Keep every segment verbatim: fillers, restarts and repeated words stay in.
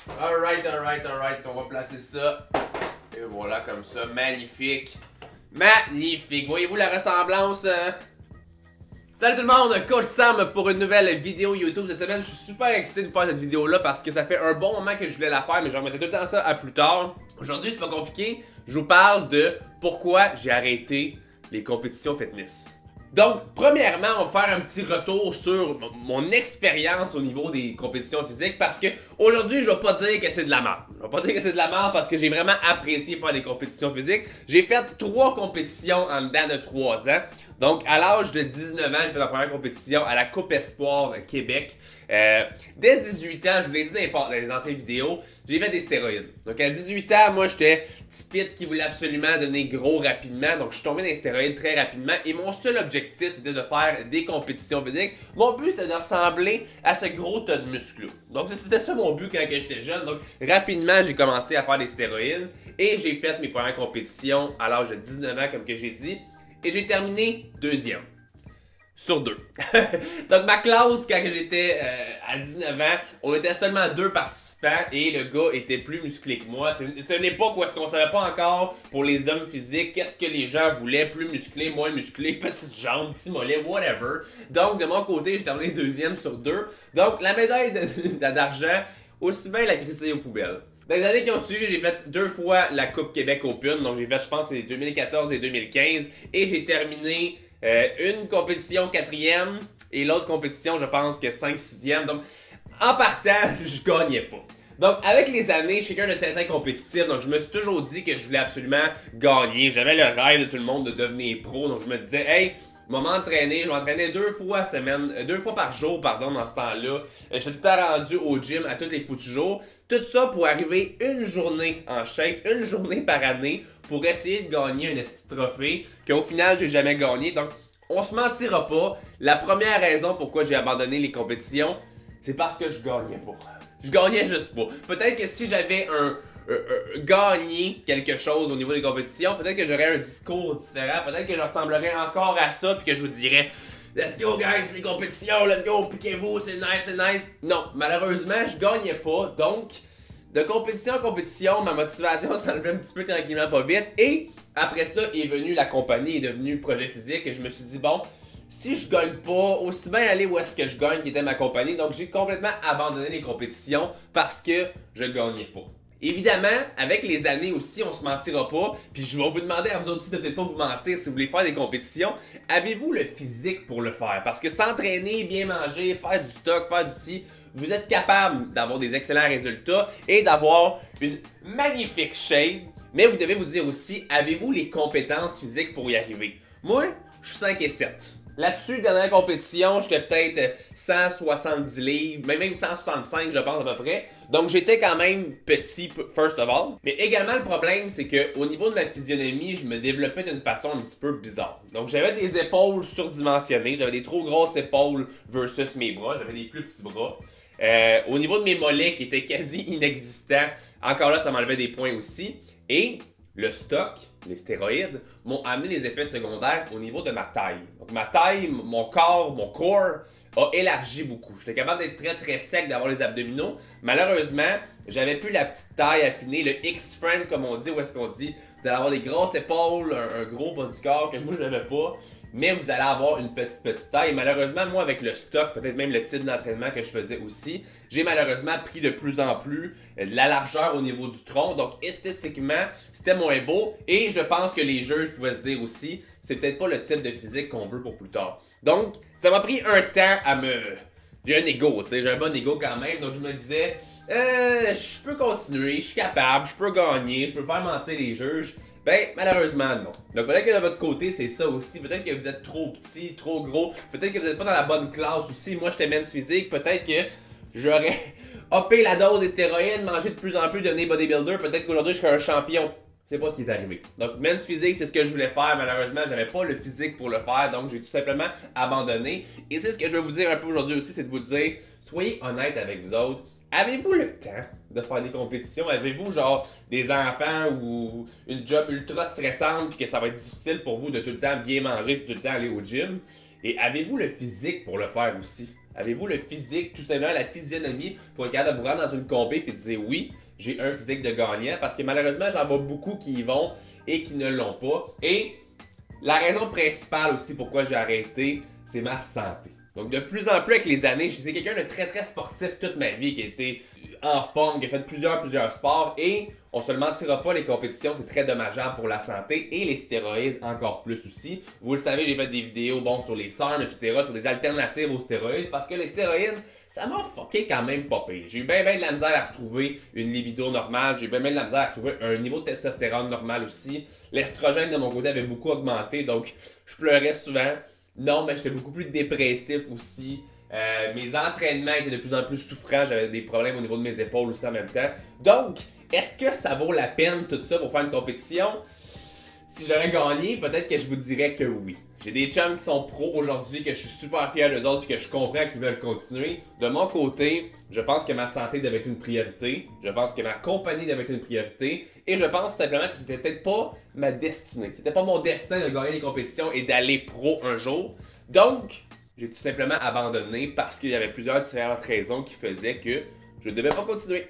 Alright, alright, alright, on va placer ça. Et voilà, comme ça, magnifique. Magnifique, voyez-vous la ressemblance? euh? Salut tout le monde, Coach Sam pour une nouvelle vidéo YouTube cette semaine. Je suis super excité de faire cette vidéo là parce que ça fait un bon moment que je voulais la faire, mais je remettais tout le temps ça à plus tard. Aujourd'hui c'est pas compliqué, je vous parle de pourquoi j'ai arrêté les compétitions fitness. Donc, premièrement, on va faire un petit retour sur mon expérience au niveau des compétitions physiques parce que aujourd'hui, je vais pas dire que c'est de la merde. Je vais pas dire que c'est de la merde parce que j'ai vraiment apprécié faire des compétitions physiques. J'ai fait trois compétitions en dedans de trois ans. Donc, à l'âge de dix-neuf ans, j'ai fait ma première compétition à la Coupe Espoir Québec. Euh, dès dix-huit ans, je vous l'ai dit dans les, dans les anciennes vidéos, j'ai fait des stéroïdes. Donc, à dix-huit ans, moi, j'étais petit pit qui voulait absolument devenir gros rapidement. Donc, je suis tombé dans les stéroïdes très rapidement. Et mon seul objectif, c'était de faire des compétitions physiques. Mon but, c'était de ressembler à ce gros tas de muscles. Donc, c'était ça mon but quand j'étais jeune. Donc, rapidement, j'ai commencé à faire des stéroïdes. Et j'ai fait mes premières compétitions à l'âge de dix-neuf ans, comme que j'ai dit. Et j'ai terminé deuxième. Sur deux. Donc ma classe, quand j'étais euh, à dix-neuf ans, on était seulement deux participants et le gars était plus musclé que moi. C'est une époque où est-ce qu'on savait pas encore pour les hommes physiques qu'est-ce que les gens voulaient, plus musclé, moins musclé, petites jambes, petits mollets, whatever. Donc de mon côté, j'ai terminé deuxième sur deux. Donc la médaille d'argent, aussi bien la crisser aux poubelles. Dans les années qui ont suivi, j'ai fait deux fois la Coupe Québec Open. Donc j'ai fait, je pense, c'est deux mille quatorze et deux mille quinze. Et j'ai terminé euh, une compétition quatrième et l'autre compétition, je pense que cinq sixième. Donc en partant, je gagnais pas. Donc avec les années, je suis quelqu'un de très très compétitif. Donc je me suis toujours dit que je voulais absolument gagner. J'avais le rêve de tout le monde de devenir pro. Donc je me disais, hey, je vais m'entraîner, je m'entraînais deux fois semaine, deux fois par jour, pardon, dans ce temps-là. Je suis tout le temps rendu au gym à tous les foutus jours. Tout ça pour arriver une journée en shape, une journée par année, pour essayer de gagner un esti trophée qu'au final, j'ai jamais gagné. Donc, on se mentira pas. La première raison pourquoi j'ai abandonné les compétitions, c'est parce que je gagnais pas. Je gagnais juste pas. Peut-être que si j'avais un... Euh, euh, gagner quelque chose au niveau des compétitions, peut-être que j'aurais un discours différent, peut-être que je ressemblerais encore à ça, puis que je vous dirais let's go guys, les compétitions, let's go, piquez-vous, c'est nice, c'est nice. Non, malheureusement, je gagnais pas, donc de compétition en compétition, ma motivation s'enlevait un petit peu tranquillement pas vite, et après ça est venue la compagnie, est devenue Projet Physique, et je me suis dit bon, si je gagne pas, aussi bien aller où est-ce que je gagne, qui était ma compagnie, donc j'ai complètement abandonné les compétitions parce que je gagnais pas. Évidemment, avec les années aussi, on se mentira pas, puis je vais vous demander à vous aussi de peut-être pas vous mentir si vous voulez faire des compétitions, avez-vous le physique pour le faire? Parce que s'entraîner, bien manger, faire du stock, faire du ci, vous êtes capable d'avoir des excellents résultats et d'avoir une magnifique shape, mais vous devez vous dire aussi, avez-vous les compétences physiques pour y arriver? Moi, je suis cinq et sept. Là-dessus, dernière compétition, j'étais peut-être cent soixante-dix livres, même cent soixante-cinq je pense à peu près. Donc j'étais quand même petit, first of all. Mais également le problème, c'est qu'au niveau de ma physionomie, je me développais d'une façon un petit peu bizarre. Donc j'avais des épaules surdimensionnées, j'avais des trop grosses épaules versus mes bras, j'avais des plus petits bras. Euh, au niveau de mes mollets qui étaient quasi inexistants, encore là ça m'enlevait des points aussi. Et le stock, les stéroïdes, m'ont amené des effets secondaires au niveau de ma taille. Donc ma taille, mon corps, mon corps a élargi beaucoup. J'étais capable d'être très très sec, d'avoir les abdominaux. Malheureusement, j'avais plus la petite taille affinée, le X-frame comme on dit, où est-ce qu'on dit, vous allez avoir des grosses épaules, un, un gros bas du corps que moi je n'avais pas. Mais vous allez avoir une petite petite taille. Et malheureusement, moi avec le stock, peut-être même le type d'entraînement que je faisais aussi, j'ai malheureusement pris de plus en plus de la largeur au niveau du tronc. Donc esthétiquement, c'était moins beau. Et je pense que les juges pouvaient se dire aussi, c'est peut-être pas le type de physique qu'on veut pour plus tard. Donc, ça m'a pris un temps à me... J'ai un ego, tu sais, j'ai un bon ego quand même. Donc je me disais, euh, je peux continuer, je suis capable, je peux gagner, je peux faire mentir les juges. Ben, malheureusement, non. Donc, peut-être que de votre côté, c'est ça aussi. Peut-être que vous êtes trop petit, trop gros. Peut-être que vous n'êtes pas dans la bonne classe aussi. Moi, j'étais men's physique. Peut-être que j'aurais uppé la dose des stéroïdes, mangé de plus en plus, devenir bodybuilder. Peut-être qu'aujourd'hui, je serais un champion. C'est pas ce qui est arrivé. Donc, men's physique, c'est ce que je voulais faire. Malheureusement, j'avais pas le physique pour le faire. Donc, j'ai tout simplement abandonné. Et c'est ce que je vais vous dire un peu aujourd'hui aussi, c'est de vous dire, soyez honnête avec vous autres. Avez-vous le temps de faire des compétitions? Avez-vous genre des enfants ou une job ultra stressante puis que ça va être difficile pour vous de tout le temps bien manger et tout le temps aller au gym? Et avez-vous le physique pour le faire aussi? Avez-vous le physique, tout simplement la physionomie pour être capable de vous rendre dans une compé et de dire oui, j'ai un physique de gagnant? Parce que malheureusement, j'en vois beaucoup qui y vont et qui ne l'ont pas. Et la raison principale aussi pourquoi j'ai arrêté, c'est ma santé. Donc de plus en plus avec les années, j'étais quelqu'un de très très sportif toute ma vie, qui était en forme, qui a fait plusieurs plusieurs sports et on se le mentira pas, les compétitions c'est très dommageable pour la santé et les stéroïdes encore plus aussi. Vous le savez, j'ai fait des vidéos bon sur les S A R M, et cetera, sur des alternatives aux stéroïdes parce que les stéroïdes, ça m'a fucké quand même pas pire. J'ai eu bien bien de la misère à retrouver une libido normale, j'ai eu bien bien de la misère à retrouver un niveau de testostérone normal aussi. L'estrogène de mon côté avait beaucoup augmenté, donc je pleurais souvent. Non, mais j'étais beaucoup plus dépressif aussi. Euh, mes entraînements étaient de plus en plus souffrants. J'avais des problèmes au niveau de mes épaules aussi en même temps. Donc, est-ce que ça vaut la peine tout ça pour faire une compétition? Si j'aurais gagné, peut-être que je vous dirais que oui. J'ai des chums qui sont pros aujourd'hui, que je suis super fier d'eux autres et que je comprends qu'ils veulent continuer. De mon côté, je pense que ma santé devait être une priorité. Je pense que ma compagnie devait être une priorité. Et je pense simplement que c'était peut-être pas ma destinée. C'était pas mon destin de gagner les compétitions et d'aller pro un jour. Donc, j'ai tout simplement abandonné parce qu'il y avait plusieurs différentes raisons qui faisaient que je ne devais pas continuer.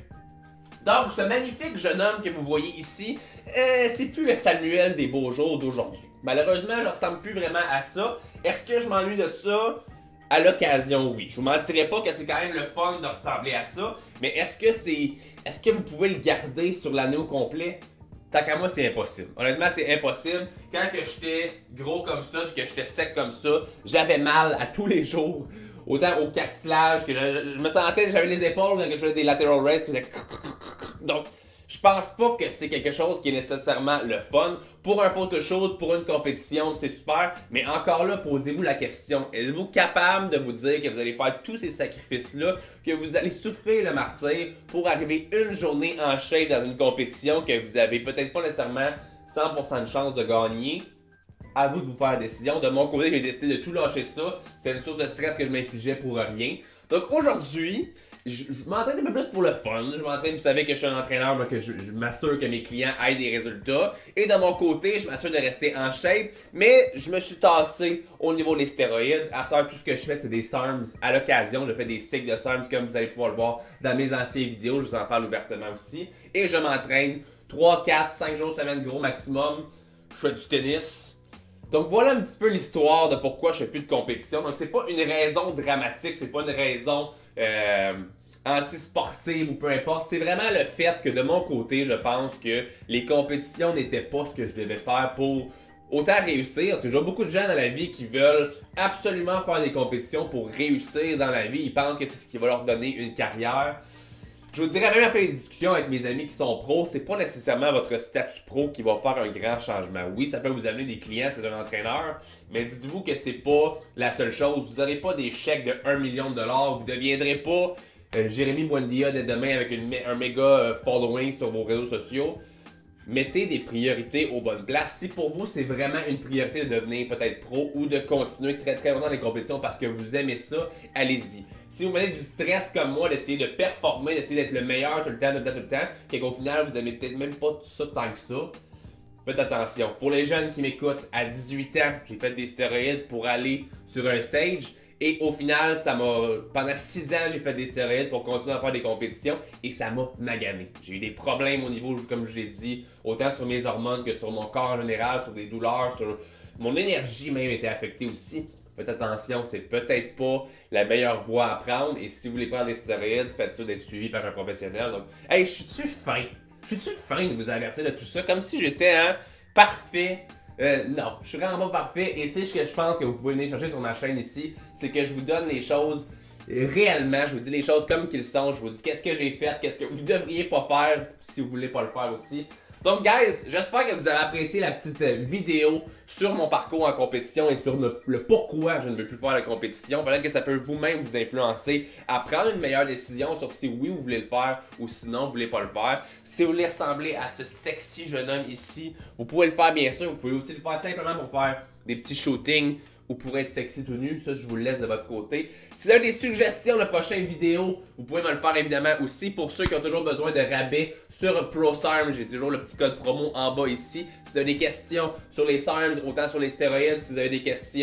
Donc, ce magnifique jeune homme que vous voyez ici, euh, c'est plus le Samuel des beaux jours d'aujourd'hui. Malheureusement, je ne ressemble plus vraiment à ça. Est-ce que je m'ennuie de ça? À l'occasion, oui. Je vous mentirais pas que c'est quand même le fun de ressembler à ça, mais est-ce que c'est, est-ce que vous pouvez le garder sur l'année au complet? Tant qu'à moi, c'est impossible. Honnêtement, c'est impossible. Quand que j'étais gros comme ça, puis que j'étais sec comme ça, j'avais mal à tous les jours. Autant au cartilage que je, je me sentais, j'avais les épaules quand je faisais des lateral raises qui faisaient. Donc, je pense pas que c'est quelque chose qui est nécessairement le fun. Pour un photoshoot, pour une compétition, c'est super. Mais encore là, posez-vous la question. Êtes-vous capable de vous dire que vous allez faire tous ces sacrifices-là, que vous allez souffrir le martyre pour arriver une journée en shape dans une compétition que vous avez peut-être pas nécessairement cent pour cent de chance de gagner? À vous de vous faire la décision. De mon côté, j'ai décidé de tout lâcher ça. C'était une source de stress que je m'infligeais pour rien. Donc aujourd'hui, je, je m'entraîne un peu plus pour le fun. Je m'entraîne, vous savez que je suis un entraîneur, donc que je, je m'assure que mes clients aient des résultats. Et de mon côté, je m'assure de rester en shape. Mais je me suis tassé au niveau des stéroïdes. À ce temps, tout ce que je fais, c'est des S A R Ms à l'occasion. Je fais des cycles de S A R Ms comme vous allez pouvoir le voir dans mes anciennes vidéos. Je vous en parle ouvertement aussi. Et je m'entraîne trois, quatre, cinq jours semaine gros maximum. Je fais du tennis. Donc voilà un petit peu l'histoire de pourquoi je fais plus de compétition. Donc c'est pas une raison dramatique, c'est pas une raison euh, anti-sportive ou peu importe. C'est vraiment le fait que de mon côté, je pense que les compétitions n'étaient pas ce que je devais faire pour autant réussir. Parce que je vois beaucoup de gens dans la vie qui veulent absolument faire des compétitions pour réussir dans la vie. Ils pensent que c'est ce qui va leur donner une carrière. Je vous dirais, même après les discussions avec mes amis qui sont pros, c'est pas nécessairement votre statut pro qui va faire un grand changement. Oui, ça peut vous amener des clients, c'est un entraîneur, mais dites-vous que c'est pas la seule chose. Vous n'aurez pas des chèques de un million de dollars, vous ne deviendrez pas euh, Jérémy Buendia dès demain avec une, un méga euh, following sur vos réseaux sociaux. Mettez des priorités aux bonnes places. Si pour vous, c'est vraiment une priorité de devenir peut-être pro ou de continuer très très longtemps dans les compétitions parce que vous aimez ça, allez-y. Si vous mettez du stress comme moi, d'essayer de performer, d'essayer d'être le meilleur tout le temps, tout le temps, tout le temps, et qu'au final, vous aimez peut-être même pas tout ça tant que ça, faites attention. Pour les jeunes qui m'écoutent, à dix-huit ans, j'ai fait des stéroïdes pour aller sur un stage. Et au final, ça m'a. Pendant six ans, j'ai fait des stéroïdes pour continuer à faire des compétitions et ça m'a magané. J'ai eu des problèmes au niveau, comme je l'ai dit, autant sur mes hormones que sur mon corps en général, sur des douleurs, sur mon énergie même était affectée aussi. Faites attention, c'est peut-être pas la meilleure voie à prendre. Et si vous voulez prendre des stéroïdes, faites ça d'être suivi par un professionnel. Donc, hey, je suis-tu fin? Je suis-tu fin de vous avertir de tout ça? Comme si j'étais un parfait. Euh, non, je suis vraiment pas parfait et c'est ce que je pense que vous pouvez venir chercher sur ma chaîne ici, c'est que je vous donne les choses réellement, je vous dis les choses comme qu'ils sont, je vous dis qu'est-ce que j'ai fait, qu'est-ce que vous devriez pas faire si vous voulez pas le faire aussi. Donc guys, j'espère que vous avez apprécié la petite vidéo sur mon parcours en compétition et sur le, le pourquoi je ne veux plus faire la compétition. Peut-être que ça peut vous-même vous influencer à prendre une meilleure décision sur si oui vous voulez le faire ou sinon vous voulez pas le faire. Si vous voulez ressembler à ce sexy jeune homme ici, vous pouvez le faire bien sûr. Vous pouvez aussi le faire simplement pour faire des petits shootings ou pour être sexy tout nu, ça je vous le laisse de votre côté. Si vous avez des suggestions de prochaines vidéos, vous pouvez me le faire évidemment aussi. Pour ceux qui ont toujours besoin de rabais sur Pro S A R M, j'ai toujours le petit code promo en bas ici. Si vous avez des questions sur les S A R M, autant sur les stéroïdes, si vous avez des questions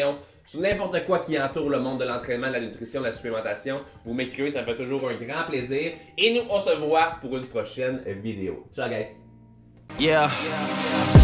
sur n'importe quoi qui entoure le monde de l'entraînement, de la nutrition, de la supplémentation, vous m'écrivez, ça me fait toujours un grand plaisir. Et nous, on se voit pour une prochaine vidéo. Ciao, guys! Yeah.